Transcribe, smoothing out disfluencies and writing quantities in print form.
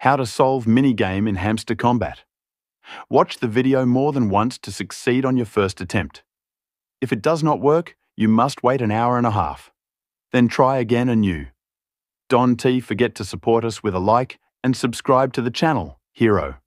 How to solve minigame in Hamster Kombat. Watch the video more than once to succeed on your first attempt. If it does not work, you must wait an hour and a half. Then try again anew. Don't forget to support us with a like and subscribe to the channel, Hero.